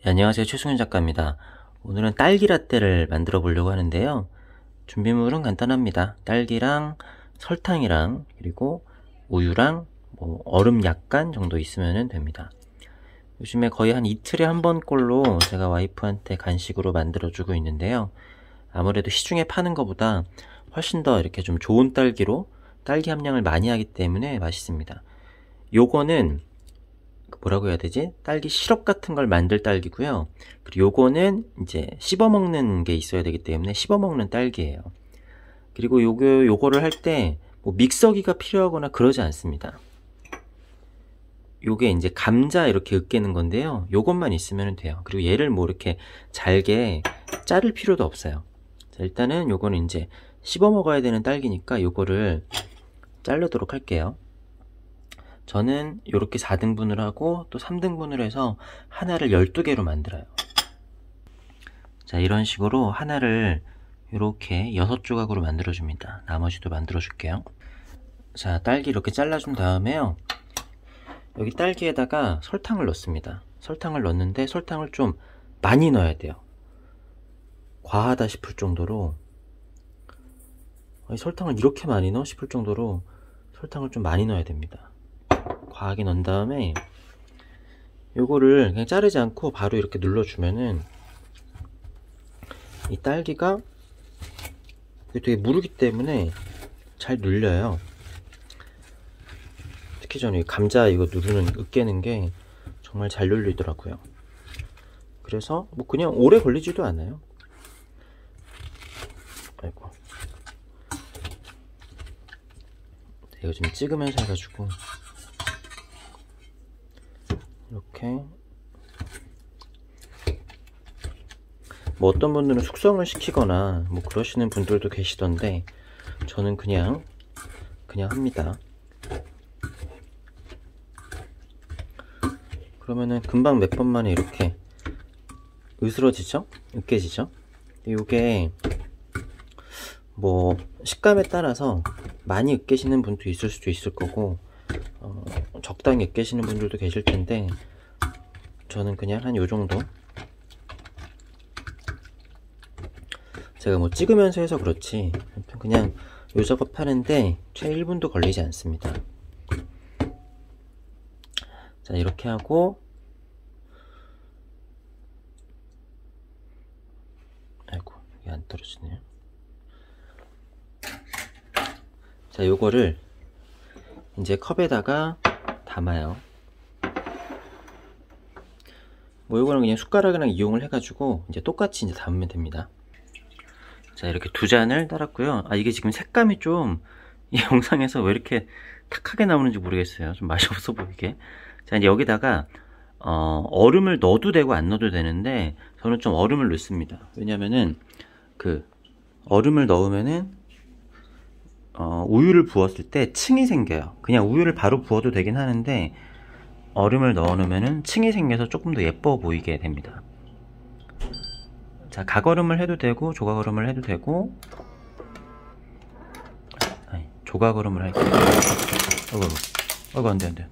네, 안녕하세요. 최승현 작가입니다. 오늘은 딸기 라떼를 만들어 보려고 하는데요. 준비물은 간단합니다. 딸기랑 설탕이랑 그리고 우유랑 얼음 약간 정도 있으면 됩니다. 요즘에 거의 한 이틀에 한 번꼴로 제가 와이프한테 간식으로 만들어 주고 있는데요. 아무래도 시중에 파는 것보다 훨씬 더 이렇게 좀 좋은 딸기로 딸기 함량을 많이 하기 때문에 맛있습니다. 요거는 뭐라고 해야 되지? 딸기 시럽 같은 걸 만들 딸기고요. 그리고 요거는 이제 씹어 먹는 게 있어야 되기 때문에 씹어 먹는 딸기예요. 그리고 요거를 할 때 뭐 믹서기가 필요하거나 그러지 않습니다. 요게 이제 감자 이렇게 으깨는 건데요. 요것만 있으면 돼요. 그리고 얘를 뭐 이렇게 잘게 자를 필요도 없어요. 자, 일단은 요거는 이제 씹어 먹어야 되는 딸기니까 요거를 자르도록 할게요. 저는 이렇게 4등분을 하고 또 3등분을 해서 하나를 12개로 만들어요. 자, 이런 식으로 하나를 이렇게 6조각으로 만들어 줍니다. 나머지도 만들어 줄게요. 자, 딸기 이렇게 잘라준 다음에요, 여기 딸기에다가 설탕을 넣습니다. 설탕을 넣는데 설탕을 좀 많이 넣어야 돼요. 과하다 싶을 정도로, 설탕을 이렇게 많이 넣어 싶을 정도로 설탕을 좀 많이 넣어야 됩니다. 과하게 넣은 다음에 요거를 그냥 자르지 않고 바로 이렇게 눌러주면은 이 딸기가 되게 무르기 때문에 잘 눌려요. 특히 저는 이 감자 이거 누르는 으깨는 게 정말 잘 눌리더라고요. 그래서 뭐 그냥 오래 걸리지도 않아요. 아이고, 이거 좀 찍으면서 해가지고 이렇게. 뭐 어떤 분들은 숙성을 시키거나 뭐 그러시는 분들도 계시던데 저는 그냥 합니다. 그러면은 금방 몇 번 만에 이렇게 으스러지죠? 으깨지죠? 이게 뭐 식감에 따라서 많이 으깨시는 분도 있을 수도 있을 거고 적당히 으깨시는 분들도 계실 텐데 저는 그냥 한 요정도, 제가 뭐 찍으면서 해서 그렇지 그냥 요 작업 하는데 최 1분도 걸리지 않습니다. 자, 이렇게 하고, 아이고 이게 안 떨어지네요. 자, 요거를 이제 컵에다가 담아요. 뭐 요거는 그냥 숟가락이랑 이용을 해가지고 이제 똑같이 이제 담으면 됩니다. 자, 이렇게 두 잔을 따랐고요. 이게 지금 색감이 좀 이 영상에서 왜 이렇게 탁하게 나오는지 모르겠어요. 좀 맛이 없어 보이게. 자, 이제 여기다가 얼음을 넣어도 되고 안 넣어도 되는데 저는 좀 얼음을 넣습니다. 왜냐면은 그 얼음을 넣으면은 우유를 부었을 때 층이 생겨요. 그냥 우유를 바로 부어도 되긴 하는데 얼음을 넣어 놓으면은 층이 생겨서 조금 더 예뻐 보이게 됩니다. 자, 각얼음을 해도 되고 조각얼음을 해도 되고, 조각얼음을 할게요. 안돼.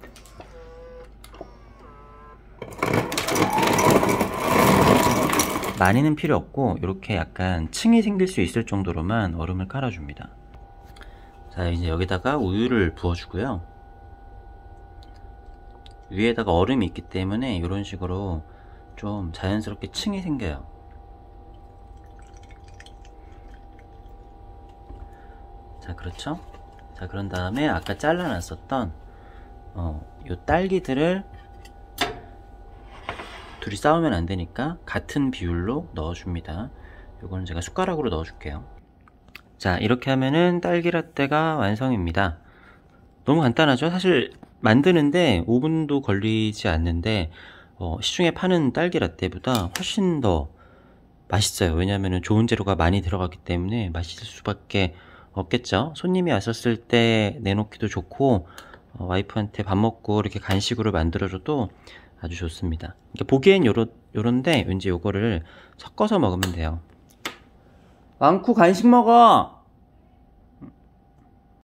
많이는 필요 없고 이렇게 약간 층이 생길 수 있을 정도로만 얼음을 깔아줍니다. 자, 이제 여기다가 우유를 부어주고요. 위에다가 얼음이 있기 때문에 이런 식으로 좀 자연스럽게 층이 생겨요. 자, 그렇죠? 자, 그런 다음에 아까 잘라놨었던 요 딸기들을 둘이 싸우면 안 되니까 같은 비율로 넣어줍니다. 요거는 제가 숟가락으로 넣어줄게요. 자, 이렇게 하면은 딸기 라떼가 완성입니다. 너무 간단하죠? 사실 만드는데 5분도 걸리지 않는데 시중에 파는 딸기 라떼보다 훨씬 더 맛있어요. 왜냐하면 좋은 재료가 많이 들어갔기 때문에 맛있을 수밖에 없겠죠. 손님이 왔었을 때 내놓기도 좋고 와이프한테 밥 먹고 이렇게 간식으로 만들어줘도 아주 좋습니다. 보기엔 요런데 왠지 요거를 섞어서 먹으면 돼요. 왕쿠 간식 먹어!